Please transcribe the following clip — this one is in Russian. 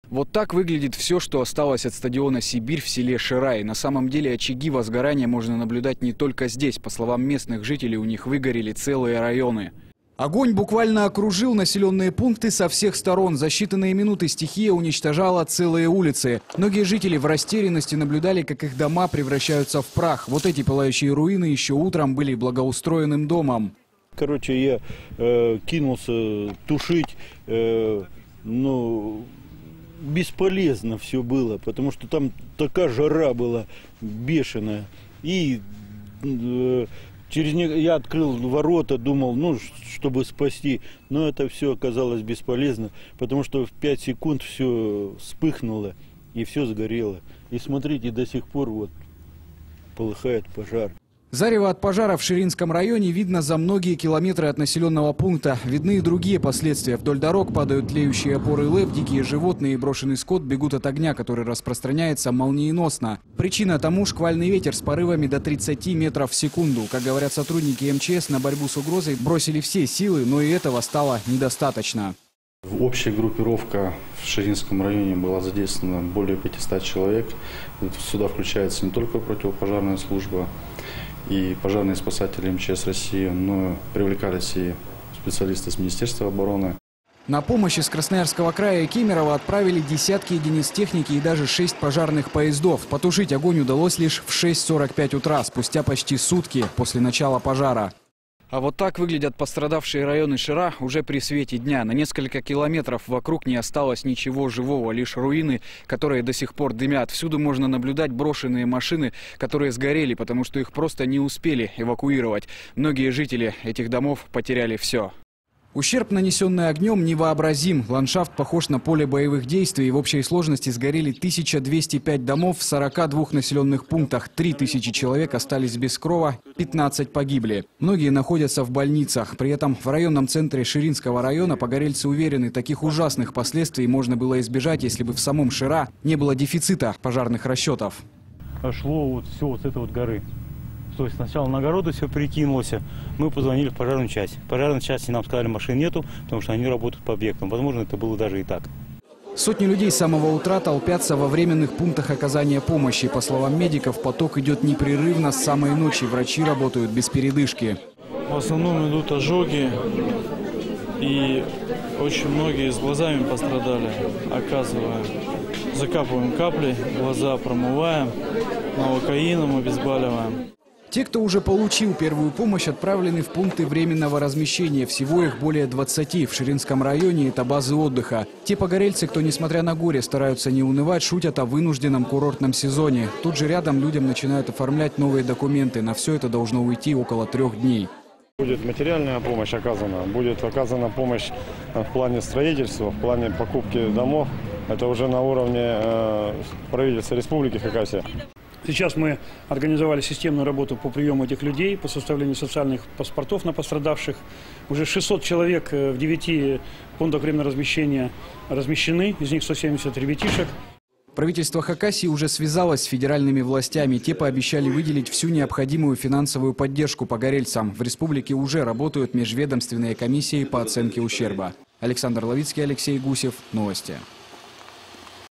Вот так выглядит все, что осталось от стадиона «Сибирь» в селе Ширай. На самом деле очаги возгорания можно наблюдать не только здесь. По словам местных жителей, у них выгорели целые районы. Огонь буквально окружил населенные пункты со всех сторон. За считанные минуты стихия уничтожала целые улицы. Многие жители в растерянности наблюдали, как их дома превращаются в прах. Вот эти пылающие руины еще утром были благоустроенным домом. Короче, я кинулся тушить, но бесполезно все было, потому что там такая жара была бешеная. И я открыл ворота, думал, чтобы спасти, но это все оказалось бесполезно, потому что в 5 секунд все вспыхнуло и все сгорело. И смотрите, до сих пор вот полыхает пожар. Зарево от пожара в Ширинском районе видно за многие километры от населенного пункта. Видны и другие последствия. Вдоль дорог падают тлеющие опоры ЛЭП, дикие животные и брошенный скот бегут от огня, который распространяется молниеносно. Причина тому — шквальный ветер с порывами до 30 метров в секунду. Как говорят сотрудники МЧС, на борьбу с угрозой бросили все силы, но и этого стало недостаточно. Общая группировка в Ширинском районе была задействована более 500 человек. Сюда включается не только противопожарная служба и пожарные спасатели МЧС России, но привлекались и специалисты с Министерства обороны. На помощь из Красноярского края и Кемерово отправили десятки единиц техники и даже 6 пожарных поездов. Потушить огонь удалось лишь в 6:45 утра, спустя почти сутки после начала пожара. А вот так выглядят пострадавшие районы Шира уже при свете дня. На несколько километров вокруг не осталось ничего живого, лишь руины, которые до сих пор дымят. Всюду можно наблюдать брошенные машины, которые сгорели, потому что их просто не успели эвакуировать. Многие жители этих домов потеряли все. Ущерб, нанесенный огнем, невообразим. Ландшафт похож на поле боевых действий. В общей сложности сгорели 1205 домов в 42 населенных пунктах. 3000 человек остались без крова, 15 погибли. Многие находятся в больницах. При этом в районном центре Ширинского района погорельцы уверены, таких ужасных последствий можно было избежать, если бы в самом Шира не было дефицита пожарных расчетов. Шло вот все вот с этой вот горы. То есть сначала на огороды все перекинулось, мы позвонили в пожарную часть. В пожарной части нам сказали, машин нету, потому что они работают по объектам. Возможно, это было даже и так. Сотни людей с самого утра толпятся во временных пунктах оказания помощи. По словам медиков, поток идет непрерывно с самой ночи. Врачи работают без передышки. В основном идут ожоги, и очень многие с глазами пострадали. Оказываем, закапываем капли, глаза промываем, новокаином обезболиваем. Те, кто уже получил первую помощь, отправлены в пункты временного размещения. Всего их более 20 в Ширинском районе. Это базы отдыха. Те погорельцы, кто, несмотря на горе, стараются не унывать, шутят о вынужденном курортном сезоне. Тут же рядом людям начинают оформлять новые документы. На все это должно уйти около 3 дней. Будет материальная помощь оказана, будет оказана помощь в плане строительства, в плане покупки домов. Это уже на уровне правительства Республики Хакасия. Сейчас мы организовали системную работу по приему этих людей, по составлению социальных паспортов на пострадавших. Уже 600 человек в 9 пунктах временного размещения размещены, из них 170 ребятишек. Правительство Хакасии уже связалось с федеральными властями. Те пообещали выделить всю необходимую финансовую поддержку погорельцам. В республике уже работают межведомственные комиссии по оценке ущерба. Александр Ловицкий, Алексей Гусев. Новости.